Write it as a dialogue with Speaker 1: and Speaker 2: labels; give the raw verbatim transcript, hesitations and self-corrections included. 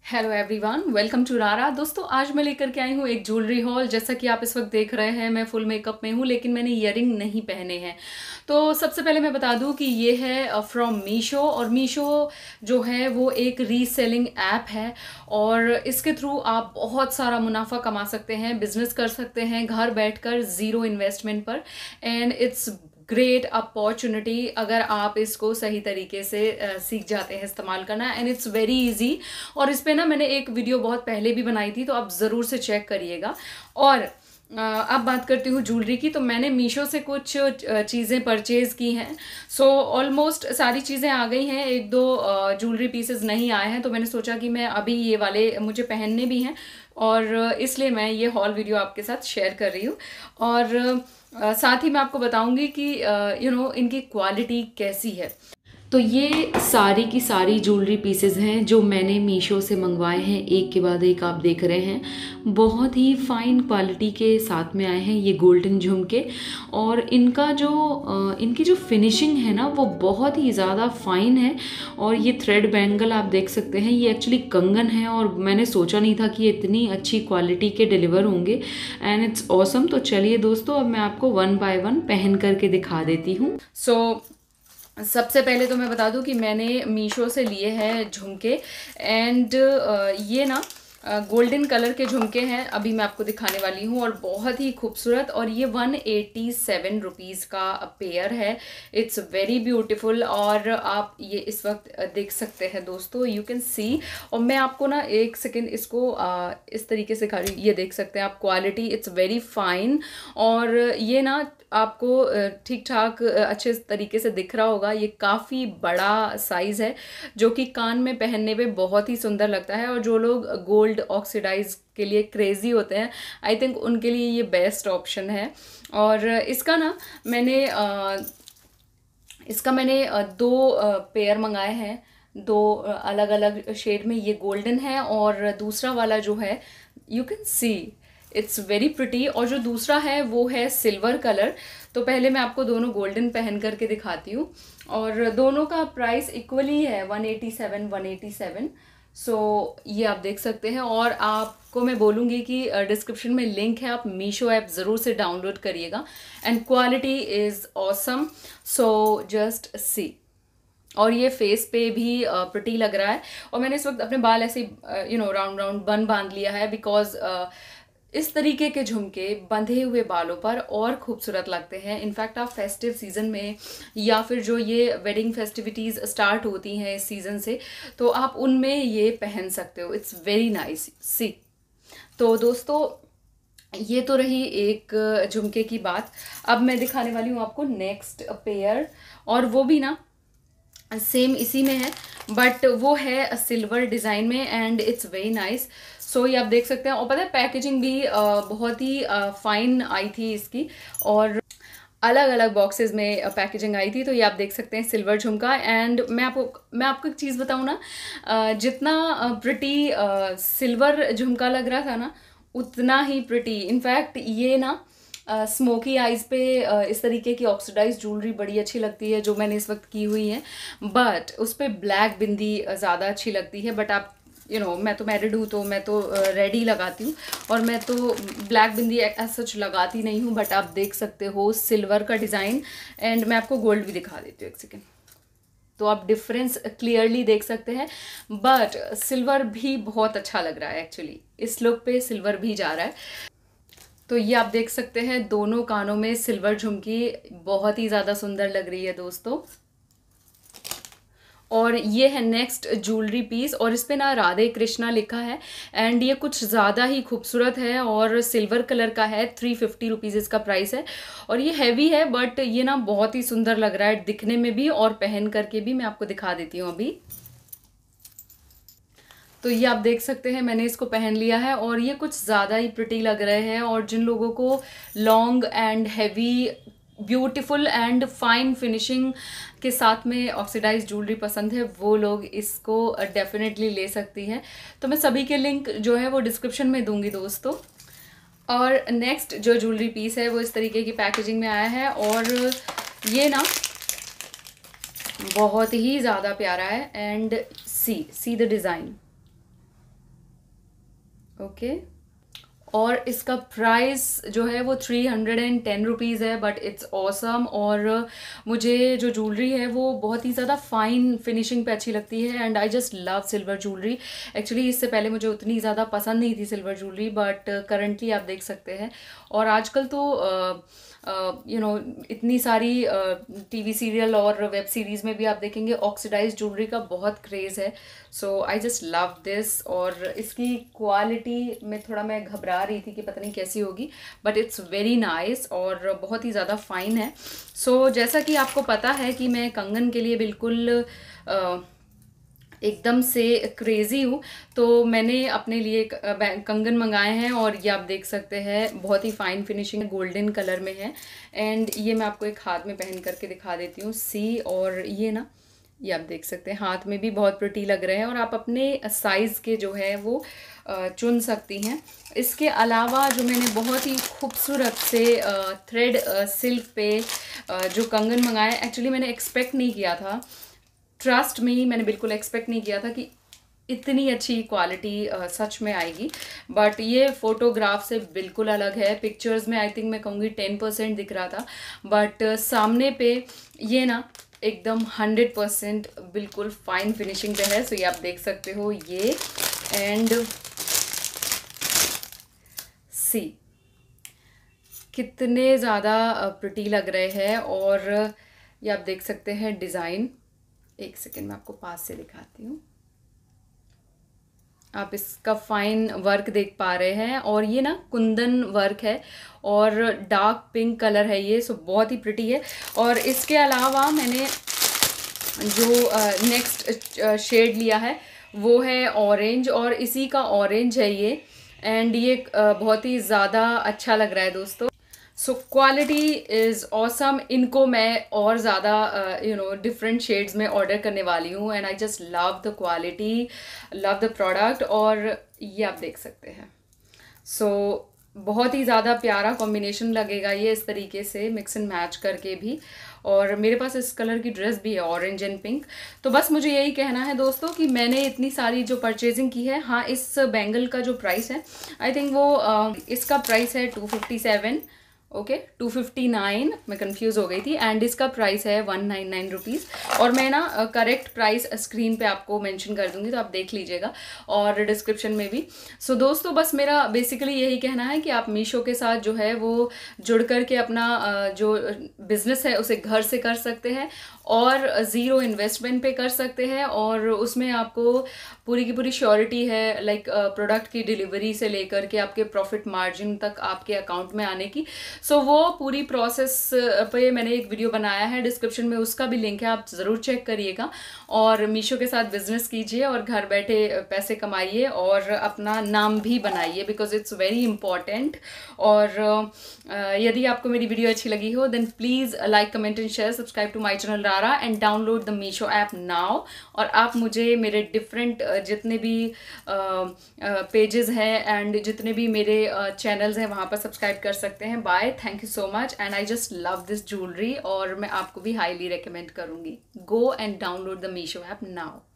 Speaker 1: Hello everyone, welcome to रारा। दोस्तों, आज मैं लेकर के आई हूँ एक ज्वेलरी हॉल। जैसा कि आप इस वक्त देख रहे हैं, मैं फुल मेकअप में हूँ, लेकिन मैंने ईयरिंग नहीं पहने हैं। तो सबसे पहले मैं बता दूँ कि ये है फ्रॉम मीशो, और मीशो जो है वो एक रीसेलिंग ऐप है, और इसके थ्रू आप बहुत सारा मुनाफा कमा सकते हैं, बिजनेस कर सकते हैं घर बैठकर ज़ीरो इन्वेस्टमेंट पर। एंड इट्स ग्रेट अपॉर्चुनिटी अगर आप इसको सही तरीके से uh, सीख जाते हैं इस्तेमाल करना। And it's very easy. और इस पे ना मैंने एक वीडियो बहुत पहले भी बनाई थी, तो आप ज़रूर से चेक करिएगा। और uh, अब बात करती हूँ ज्वेलरी की। तो मैंने मीशो से कुछ चीज़ें परचेज़ की हैं। सो ऑलमोस्ट सारी चीज़ें आ गई हैं, एक दो ज्वेलरी पीसेस नहीं आए हैं। तो मैंने सोचा कि मैं अभी ये वाले मुझे पहनने भी हैं, और इसलिए मैं ये हॉल वीडियो आपके साथ शेयर कर रही हूँ। और Uh, साथ ही मैं आपको बताऊंगी कि you uh, know you know, इनकी क्वालिटी कैसी है। तो ये सारी की सारी ज्वेलरी पीसेस हैं जो मैंने मीशो से मंगवाए हैं, एक के बाद एक आप देख रहे हैं। बहुत ही फाइन क्वालिटी के साथ में आए हैं ये गोल्डन झुमके। और इनका जो इनकी जो फिनिशिंग है ना, वो बहुत ही ज़्यादा फाइन है। और ये थ्रेड बैंगल आप देख सकते हैं, ये एक्चुअली कंगन है, और मैंने सोचा नहीं था कि ये इतनी अच्छी क्वालिटी के डिलीवर होंगे। And it's awesome. तो चलिए दोस्तों, अब मैं आपको वन बाय वन पहन करके दिखा देती हूँ। सो so, सबसे पहले तो मैं बता दूं कि मैंने मीशो से लिए हैं झुमके। एंड ये ना गोल्डन कलर के झुमके हैं, अभी मैं आपको दिखाने वाली हूँ, और बहुत ही खूबसूरत। और ये वन एटी सेवन रुपीज़ का पेयर है। It's very beautiful. और आप ये इस वक्त देख सकते हैं दोस्तों, यू कैन सी। और मैं आपको ना एक सेकेंड इसको आ, इस तरीके से खा रही हूँ। ये देख सकते हैं आप, क्वालिटी इट्स वेरी फाइन। और ये ना आपको ठीक ठाक अच्छे तरीके से दिख रहा होगा। ये काफ़ी बड़ा साइज़ है, जो कि कान में पहनने पे बहुत ही सुंदर लगता है। और जो लोग गोल्ड ऑक्सीडाइज के लिए क्रेज़ी होते हैं, आई थिंक उनके लिए ये बेस्ट ऑप्शन है। और इसका ना मैंने आ, इसका मैंने दो पेयर मंगाए हैं, दो अलग अलग शेड में। ये गोल्डन है, और दूसरा वाला जो है, you can see it's very pretty. और जो दूसरा है वो है सिल्वर कलर। तो पहले मैं आपको दोनों गोल्डन पहन करके दिखाती हूँ। और दोनों का प्राइस इक्वली है, one eighty seven one eighty seven. So ये आप देख सकते हैं। और आपको मैं बोलूँगी कि डिस्क्रिप्शन में लिंक है, आप मीशो ऐप ज़रूर से डाउनलोड करिएगा। And quality is awesome. So just see. और ये फेस पे भी प्रिटी लग रहा है। और मैंने इस वक्त अपने बाल ऐसे यू नो राउंड राउंड बन बांध लिया है, बिकॉज इस तरीके के झुमके बंधे हुए बालों पर और खूबसूरत लगते हैं। इनफैक्ट आप फेस्टिव सीज़न में, या फिर जो ये वेडिंग फेस्टिविटीज़ स्टार्ट होती हैं इस सीज़न से, तो आप उनमें ये पहन सकते हो। It's very nice see. तो दोस्तों, ये तो रही एक झुमके की बात। अब मैं दिखाने वाली हूँ आपको नेक्स्ट पेयर, और वो भी ना सेम इसी में है, बट वो है सिल्वर डिज़ाइन में। And it's very nice. So ये आप देख सकते हैं। और पता है, पैकेजिंग भी uh, बहुत ही फाइन uh, आई थी इसकी, और अलग अलग बॉक्सेस में पैकेजिंग आई थी। तो ये आप देख सकते हैं सिल्वर झुमका। एंड मैं आपको मैं आपको एक चीज़ बताऊँ ना, uh, जितना प्रिटी सिल्वर झुमका लग रहा था ना, उतना ही प्रिटी इनफैक्ट ये ना स्मोकी uh, आइज़ पे uh, इस तरीके की ऑक्सीडाइज ज्वेलरी बड़ी अच्छी लगती है, जो मैंने इस वक्त की हुई है। बट उस पर ब्लैक बिंदी ज़्यादा अच्छी लगती है। बट आप यू you नो know, मैं तो मैरिड हूँ, तो मैं तो रेड ही लगाती हूँ, और मैं तो ब्लैक बिंदी एज सच लगाती नहीं हूँ। बट आप देख सकते हो सिल्वर का डिज़ाइन। एंड मैं आपको गोल्ड भी दिखा देती हूँ, एक सेकेंड। तो आप डिफरेंस क्लियरली देख सकते हैं। बट सिल्वर भी बहुत अच्छा लग रहा है, एक्चुअली इस लुक पे सिल्वर भी जा रहा है। तो ये आप देख सकते हैं, दोनों कानों में सिल्वर झुमकी बहुत ही ज़्यादा सुंदर लग रही है दोस्तों। और ये है नेक्स्ट ज्वेलरी पीस, और इस पे ना राधे कृष्णा लिखा है। एंड ये कुछ ज़्यादा ही खूबसूरत है, और सिल्वर कलर का है। थ्री फिफ्टी रुपीज़ इसका प्राइस है। और ये हैवी है, बट ये ना बहुत ही सुंदर लग रहा है दिखने में भी, और पहन करके भी। मैं आपको दिखा देती हूँ अभी। तो ये आप देख सकते हैं, मैंने इसको पहन लिया है, और ये कुछ ज़्यादा ही प्रिटी लग रहे हैं। और जिन लोगों को long and heavy beautiful and fine finishing के साथ में ऑक्सीडाइज ज्वेलरी पसंद है, वो लोग इसको डेफिनेटली ले सकती हैं। तो मैं सभी के लिंक जो है वो डिस्क्रिप्शन में दूंगी दोस्तों। और नेक्स्ट जो ज्वेलरी पीस है वो इस तरीके की पैकेजिंग में आया है, और ये ना बहुत ही ज़्यादा प्यारा है। And see see the design. Okay. और इसका प्राइस जो है वो three hundred and ten rupees है, बट इट्स ऑसम। और मुझे जो ज्वेलरी है वो बहुत ही ज़्यादा फाइन फिनिशिंग पे अच्छी लगती है, and I just love silver jewellery. Actually इससे पहले मुझे उतनी ज़्यादा पसंद नहीं थी सिल्वर ज्वेलरी, बट करंटली आप देख सकते हैं। और आजकल तो यू नो इतनी सारी टीवी सीरियल और वेब सीरीज़ में भी आप देखेंगे ऑक्सीडाइज ज्वेलरी का बहुत क्रेज़ है। So I just love this. और इसकी क्वालिटी में थोड़ा मैं घबरा रही थी कि पता नहीं कैसी होगी, बट इट्स वेरी नाइस और बहुत ही ज़्यादा फाइन है। सो so, जैसा कि आपको पता है कि मैं कंगन के लिए बिल्कुल uh, एकदम से क्रेज़ी हूँ, तो मैंने अपने लिए कंगन मंगाए हैं और ये आप देख सकते हैं बहुत ही फाइन फिनिशिंग गोल्डन कलर में है। एंड ये मैं आपको एक हाथ में पहन करके दिखा देती हूँ, सी। और ये ना, ये आप देख सकते हैं हाथ में भी बहुत प्रिटी लग रहे हैं, और आप अपने साइज़ के जो है वो चुन सकती हैं। इसके अलावा जो मैंने बहुत ही खूबसूरत से थ्रेड सिल्क पे जो कंगन मंगाया, एक्चुअली मैंने एक्सपेक्ट नहीं किया था, ट्रस्ट में ही मैंने बिल्कुल एक्सपेक्ट नहीं किया था कि इतनी अच्छी क्वालिटी सच में आएगी। बट ये फ़ोटोग्राफ से बिल्कुल अलग है। पिक्चर्स में आई थिंक मैं कहूँगी टेन परसेंट दिख रहा था, बट सामने पे ये ना एकदम हंड्रेड परसेंट बिल्कुल फाइन फिनिशिंग पे है। सो ये आप देख सकते हो ये, एंड सी कितने ज़्यादा प्रिटी लग रहे हैं। और ये आप देख सकते हैं डिज़ाइन, एक सेकेंड मैं आपको पास से दिखाती हूँ। आप इसका फाइन वर्क देख पा रहे हैं, और ये ना कुंदन वर्क है और डार्क पिंक कलर है ये, सो बहुत ही प्रिटी है। और इसके अलावा मैंने जो नेक्स्ट शेड लिया है वो है ऑरेंज, और इसी का ऑरेंज है ये, एंड ये uh, बहुत ही ज़्यादा अच्छा लग रहा है दोस्तों। So quality is awesome. इनको मैं और ज़्यादा यू नो डिफरेंट शेड्स में ऑर्डर करने वाली हूँ, and I just love the quality, love the product. और ये आप देख सकते हैं। सो so, बहुत ही ज़्यादा प्यारा कॉम्बिनेशन लगेगा ये इस तरीके से मिक्स एंड मैच करके भी। और मेरे पास इस कलर की ड्रेस भी है, ऑरेंज एंड पिंक। तो बस मुझे यही कहना है दोस्तों कि मैंने इतनी सारी जो परचेजिंग की है, हाँ इस बैंगल का जो प्राइस है आई थिंक वो uh, इसका प्राइस है two fifty seven, okay two fifty nine, मैं कंफ्यूज हो गई थी, एंड इसका प्राइस है वन नाइन नाइन रुपीज़। और मैं ना करेक्ट प्राइस स्क्रीन पे आपको मेंशन कर दूंगी, तो आप देख लीजिएगा, और डिस्क्रिप्शन में भी। सो so, दोस्तों बस मेरा बेसिकली यही कहना है कि आप मीशो के साथ जो है वो जुड़ कर के अपना जो बिज़नेस है उसे घर से कर सकते हैं, और ज़ीरो इन्वेस्टमेंट पे कर सकते हैं, और उसमें आपको पूरी की पूरी श्योरिटी है, लाइक प्रोडक्ट की डिलीवरी से लेकर के आपके प्रॉफिट मार्जिन तक आपके अकाउंट में आने की। सो so, वो पूरी प्रोसेस पे मैंने एक वीडियो बनाया है, डिस्क्रिप्शन में उसका भी लिंक है, आप ज़रूर चेक करिएगा। और मीशो के साथ बिजनेस कीजिए और घर बैठे पैसे कमाइए और अपना नाम भी बनाइए, बिकॉज इट्स वेरी इंपॉर्टेंट। और यदि आपको मेरी वीडियो अच्छी लगी हो then please like comment and share, subscribe to my channel रारा and download the Meesho app now. और आप मुझे मेरे डिफरेंट जितने भी पेजेस हैं एंड जितने भी मेरे चैनल्स हैं वहाँ पर सब्सक्राइब कर सकते हैं। Bye, thank you so much, and I just love this jewellery, और मैं आपको भी हाईली रिकमेंड करूँगी। Go and download the Meesho app now.